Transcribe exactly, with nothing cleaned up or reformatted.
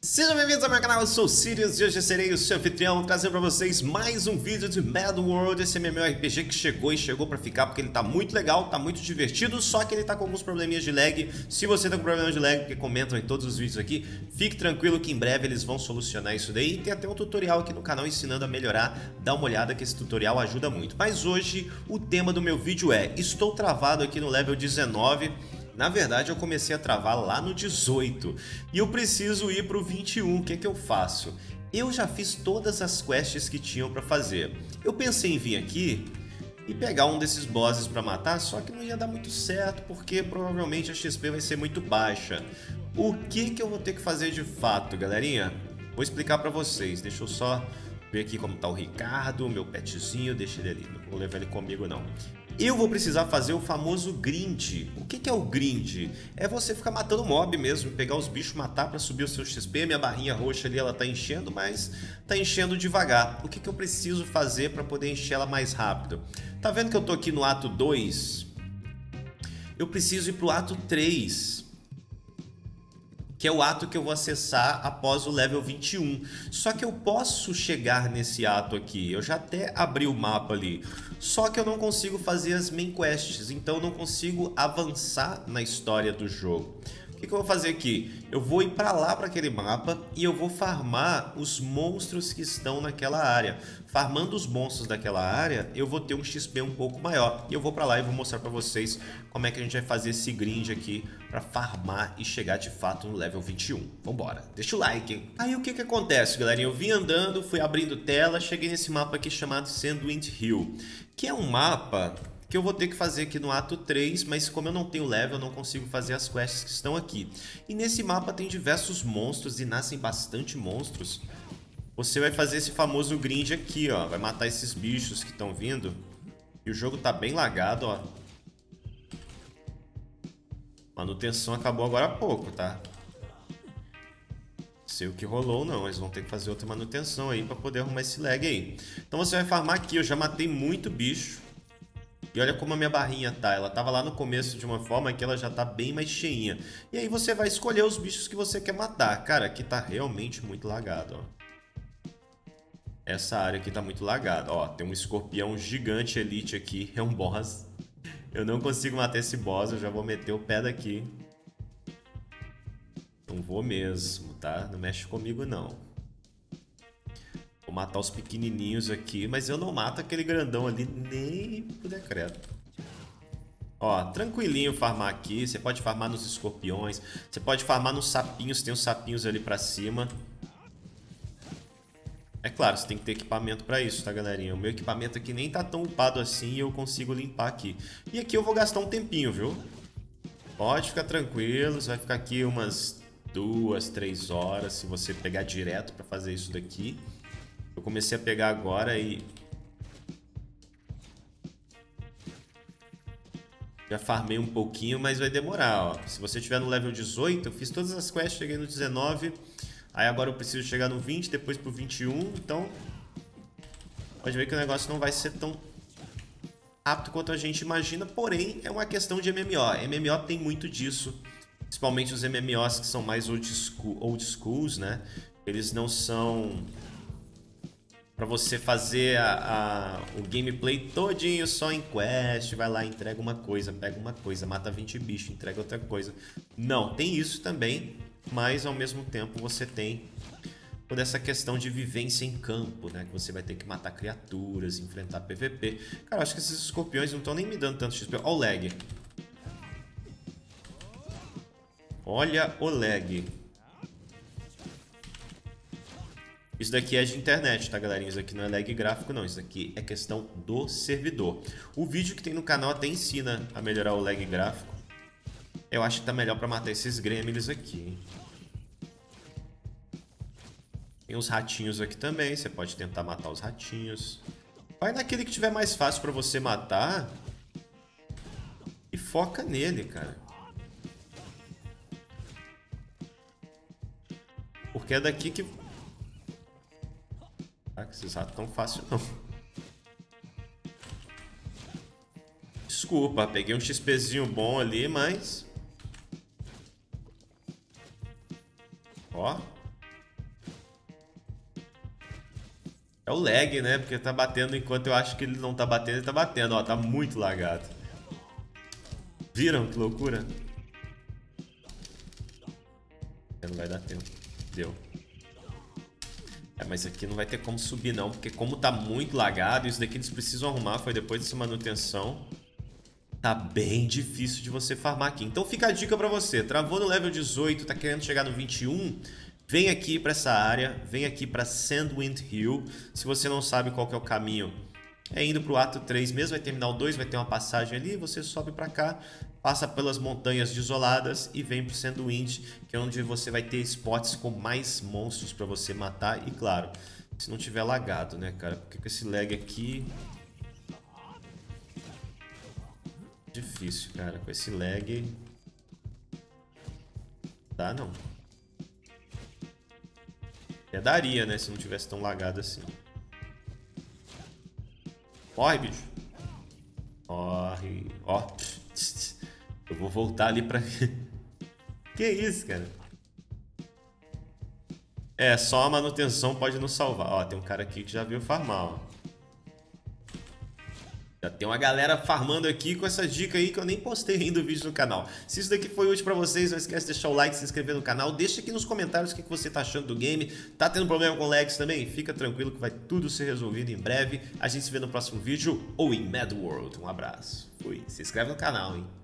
Sejam bem-vindos ao meu canal, eu sou o Sirius e hoje eu serei o seu anfitrião, trazendo pra vocês mais um vídeo de Mad World, esse MMORPG que chegou e chegou pra ficar porque ele tá muito legal, tá muito divertido, só que ele tá com alguns probleminhas de lag. Se você tá com problemas de lag, porque comentam em todos os vídeos aqui, fique tranquilo que em breve eles vão solucionar isso daí. E tem até um tutorial aqui no canal ensinando a melhorar, dá uma olhada que esse tutorial ajuda muito. Mas hoje o tema do meu vídeo é, estou travado aqui no level dezenove. Na verdade, eu comecei a travar lá no dezoito e eu preciso ir para o vinte e um. O que é que eu faço? Eu já fiz todas as quests que tinham para fazer. Eu pensei em vir aqui e pegar um desses bosses para matar, só que não ia dar muito certo porque provavelmente a X P vai ser muito baixa. O que que eu vou ter que fazer de fato, galerinha? Vou explicar para vocês. Deixa eu só ver aqui como tá o Ricardo, meu petzinho. Deixa ele ali, não vou levar ele comigo não. Eu vou precisar fazer o famoso grind. O que que é o grind? É você ficar matando mob mesmo, pegar os bichos, matar para subir o seu X P. Minha barrinha roxa ali, ela tá enchendo, mas tá enchendo devagar. O que que eu preciso fazer para poder encher ela mais rápido? Tá vendo que eu tô aqui no ato dois? Eu preciso ir pro ato três, que é o ato que eu vou acessar após o level vinte e um. Só que eu posso chegar nesse ato aqui, eu já até abri o mapa ali, só que eu não consigo fazer as main quests, então eu não consigo avançar na história do jogo. O que que eu vou fazer aqui? Eu vou ir para lá, para aquele mapa, e eu vou farmar os monstros que estão naquela área. Farmando os monstros daquela área, eu vou ter um X P um pouco maior. E eu vou para lá e vou mostrar para vocês como é que a gente vai fazer esse grind aqui para farmar e chegar de fato no level vinte e um. Vambora, deixa o like, hein? Aí o que que acontece, galerinha? Eu vim andando, fui abrindo tela, cheguei nesse mapa aqui chamado Sandwind Hill, que é um mapa que eu vou ter que fazer aqui no ato três, mas como eu não tenho level, eu não consigo fazer as quests que estão aqui. E nesse mapa tem diversos monstros e nascem bastante monstros. Você vai fazer esse famoso grind aqui, ó, vai matar esses bichos que estão vindo. E o jogo tá bem lagado, ó. Manutenção acabou agora há pouco, tá? Não sei o que rolou não, eles vão ter que fazer outra manutenção aí pra poder arrumar esse lag aí. Então você vai farmar aqui, eu já matei muito bicho. E olha como a minha barrinha tá, ela tava lá no começo de uma forma que ela já tá bem mais cheinha. E aí você vai escolher os bichos que você quer matar. Cara, aqui tá realmente muito lagado, ó. Essa área aqui tá muito lagada, ó. Tem um escorpião gigante elite aqui, é um boss. Eu não consigo matar esse boss, eu já vou meter o pé daqui. Não vou mesmo, tá? Não mexe comigo não. Vou matar os pequenininhos aqui, mas eu não mato aquele grandão ali nem por decreto. Ó, tranquilinho farmar aqui. Você pode farmar nos escorpiões, você pode farmar nos sapinhos, tem uns sapinhos ali pra cima. É claro, você tem que ter equipamento pra isso, tá, galerinha? O meu equipamento aqui nem tá tão upado assim e eu consigo limpar aqui. E aqui eu vou gastar um tempinho, viu? Pode ficar tranquilo, você vai ficar aqui umas duas, três horas se você pegar direto pra fazer isso daqui. Eu comecei a pegar agora e já farmei um pouquinho, mas vai demorar, ó. Se você estiver no level dezoito, eu fiz todas as quests, cheguei no dezenove. Aí agora eu preciso chegar no vinte, depois pro vinte e um. Então, pode ver que o negócio não vai ser tão rápido quanto a gente imagina. Porém, é uma questão de M M O. M M O tem muito disso. Principalmente os M M Os que são mais old, school, old schools, né? Eles não são... Pra você fazer a, a, o gameplay todinho só em quest, vai lá, entrega uma coisa, pega uma coisa, mata vinte bichos, entrega outra coisa. Não, tem isso também, mas ao mesmo tempo você tem toda essa questão de vivência em campo, né? Que você vai ter que matar criaturas, enfrentar P V P. Cara, eu acho que esses escorpiões não estão nem me dando tanto X P. Olha o lag. Olha o lag. Isso daqui é de internet, tá, galerinha? Isso aqui não é lag gráfico, não. Isso aqui é questão do servidor. O vídeo que tem no canal até ensina a melhorar o lag gráfico. Eu acho que tá melhor pra matar esses gremlins aqui, hein? Tem uns ratinhos aqui também. Você pode tentar matar os ratinhos. Vai naquele que tiver mais fácil pra você matar e foca nele, cara. Porque é daqui que... Ah, que esses ratos tão fácil não. Desculpa, peguei um XPzinho bom ali, mas... Ó. É o lag, né? Porque tá batendo enquanto eu acho que ele não tá batendo, ele tá batendo. Ó, tá muito lagado. Viram que loucura? Não vai dar tempo. Deu. É, mas aqui não vai ter como subir não, porque como tá muito lagado, isso daqui eles precisam arrumar, foi depois dessa manutenção. Tá bem difícil de você farmar aqui. Então fica a dica pra você. Travou no level dezoito, tá querendo chegar no vinte e um... Vem aqui para essa área, vem aqui para Sandwind Hill. Se você não sabe qual que é o caminho, é indo para o ato três mesmo, vai terminar o dois, vai ter uma passagem ali, você sobe para cá, passa pelas montanhas desoladas e vem para o Sandwind, que é onde você vai ter spots com mais monstros para você matar. E claro, se não tiver lagado, né, cara? Porque com esse lag aqui... Difícil, cara. Com esse lag... Tá, não. Até daria, né? Se não tivesse tão lagado assim. Corre, bicho. Corre. Ó. Eu vou voltar ali pra... Que isso, cara? É, só a manutenção pode nos salvar. Ó, tem um cara aqui que já veio farmar, ó. Já tem uma galera farmando aqui com essa dica aí que eu nem postei ainda o vídeo no canal. Se isso daqui foi útil pra vocês, não esquece de deixar o like, se inscrever no canal. Deixa aqui nos comentários o que você tá achando do game. Tá tendo problema com lags também? Fica tranquilo que vai tudo ser resolvido em breve. A gente se vê no próximo vídeo ou em Mad World. Um abraço. Fui. Se inscreve no canal, hein?